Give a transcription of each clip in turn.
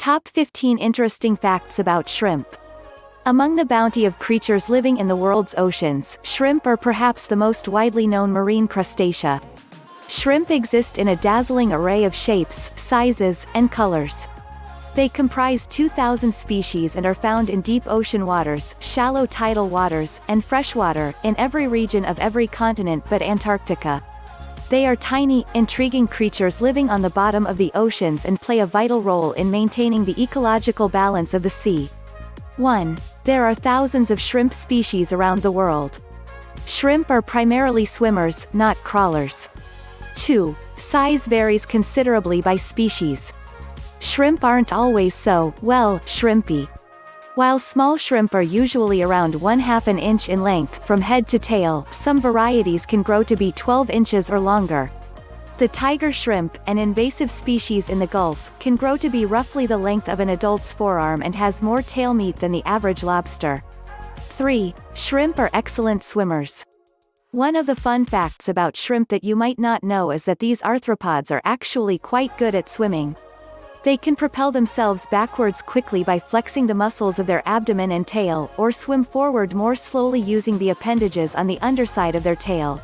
Top 15 Interesting Facts About Shrimp. Among the bounty of creatures living in the world's oceans, shrimp are perhaps the most widely known marine crustacea. Shrimp exist in a dazzling array of shapes, sizes, and colors. They comprise 2,000 species and are found in deep ocean waters, shallow tidal waters, and freshwater, in every region of every continent but Antarctica. They are tiny, intriguing creatures living on the bottom of the oceans and play a vital role in maintaining the ecological balance of the sea. 1. There are thousands of shrimp species around the world. Shrimp are primarily swimmers, not crawlers. 2. Size varies considerably by species. Shrimp aren't always so, well, shrimpy. While small shrimp are usually around 1/2 inch in length from head to tail, some varieties can grow to be 12 inches or longer. The tiger shrimp, an invasive species in the Gulf, can grow to be roughly the length of an adult's forearm and has more tail meat than the average lobster. 3. Shrimp are excellent swimmers. One of the fun facts about shrimp that you might not know is that these arthropods are actually quite good at swimming. They can propel themselves backwards quickly by flexing the muscles of their abdomen and tail, or swim forward more slowly using the appendages on the underside of their tail.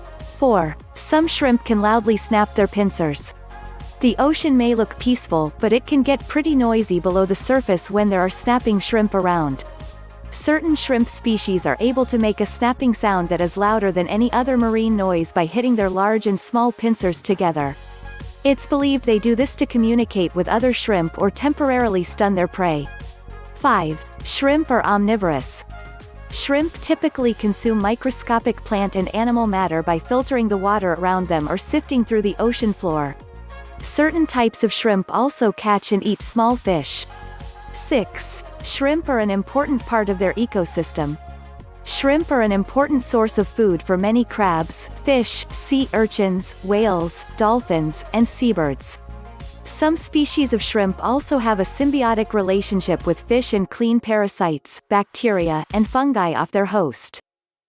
4. Some shrimp can loudly snap their pincers. The ocean may look peaceful, but it can get pretty noisy below the surface when there are snapping shrimp around. Certain shrimp species are able to make a snapping sound that is louder than any other marine noise by hitting their large and small pincers together. It's believed they do this to communicate with other shrimp or temporarily stun their prey. 5. Shrimp are omnivorous. Shrimp typically consume microscopic plant and animal matter by filtering the water around them or sifting through the ocean floor. Certain types of shrimp also catch and eat small fish. 6. Shrimp are an important part of their ecosystem. Shrimp are an important source of food for many crabs, fish, sea urchins, whales, dolphins, and seabirds. Some species of shrimp also have a symbiotic relationship with fish and clean parasites, bacteria, and fungi off their host.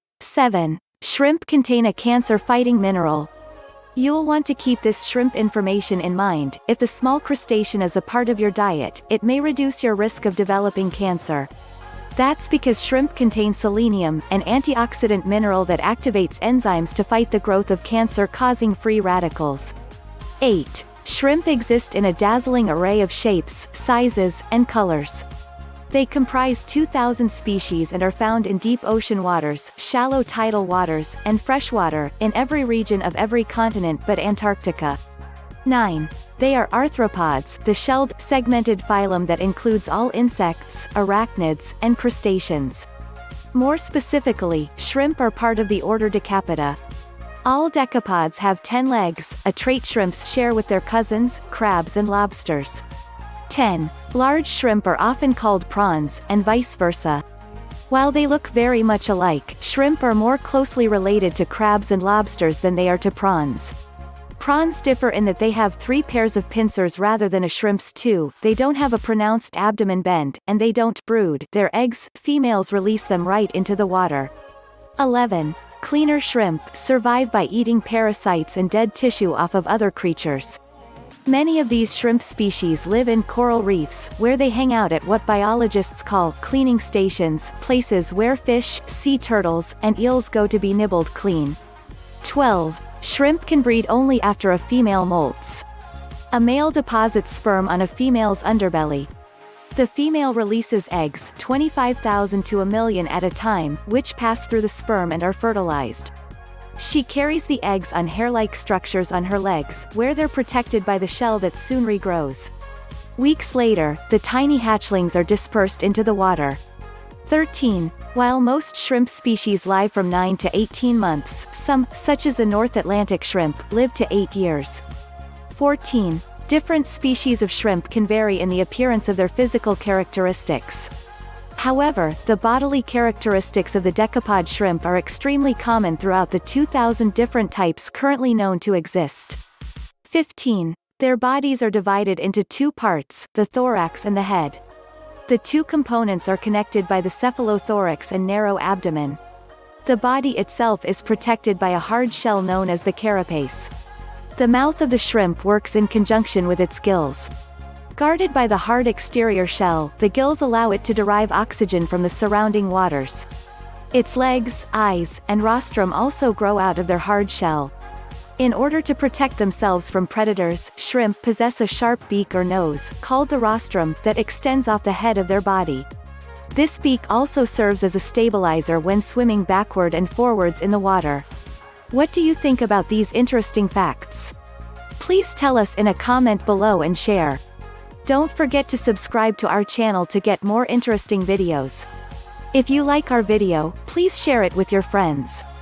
7. Shrimp contain a cancer-fighting mineral. You'll want to keep this shrimp information in mind. If the small crustacean is a part of your diet, it may reduce your risk of developing cancer. That's because shrimp contain selenium, an antioxidant mineral that activates enzymes to fight the growth of cancer-causing free radicals. 8. Shrimp exist in a dazzling array of shapes, sizes, and colors. They comprise 2,000 species and are found in deep ocean waters, shallow tidal waters, and freshwater, in every region of every continent but Antarctica. 9. They are arthropods, the shelled, segmented phylum that includes all insects, arachnids, and crustaceans. More specifically, shrimp are part of the order Decapita. All decapods have 10 legs, a trait shrimps share with their cousins, crabs and lobsters. 10. Large shrimp are often called prawns, and vice versa. While they look very much alike, shrimp are more closely related to crabs and lobsters than they are to prawns. Prawns differ in that they have 3 pairs of pincers rather than a shrimp's 2, they don't have a pronounced abdomen bend, and they don't brood their eggs, females release them right into the water. 11. Cleaner shrimp survive by eating parasites and dead tissue off of other creatures. Many of these shrimp species live in coral reefs, where they hang out at what biologists call cleaning stations, places where fish, sea turtles, and eels go to be nibbled clean. 12. Shrimp can breed only after a female molts. A male deposits sperm on a female's underbelly. The female releases eggs, 25,000 to 1,000,000 at a time, which pass through the sperm and are fertilized. She carries the eggs on hair-like structures on her legs, where they're protected by the shell that soon regrows. Weeks later, the tiny hatchlings are dispersed into the water. 13. While most shrimp species live from 9 to 18 months, some, such as the North Atlantic shrimp, live to 8 years. 14. Different species of shrimp can vary in the appearance of their physical characteristics. However, the bodily characteristics of the decapod shrimp are extremely common throughout the 2,000 different types currently known to exist. 15. Their bodies are divided into 2 parts, the thorax and the head. The 2 components are connected by the cephalothorax and narrow abdomen. The body itself is protected by a hard shell known as the carapace. The mouth of the shrimp works in conjunction with its gills. Guarded by the hard exterior shell, the gills allow it to derive oxygen from the surrounding waters. Its legs, eyes, and rostrum also grow out of their hard shell. In order to protect themselves from predators, shrimp possess a sharp beak or nose, called the rostrum, that extends off the head of their body. This beak also serves as a stabilizer when swimming backward and forwards in the water. What do you think about these interesting facts? Please tell us in a comment below and share. Don't forget to subscribe to our channel to get more interesting videos. If you like our video, please share it with your friends.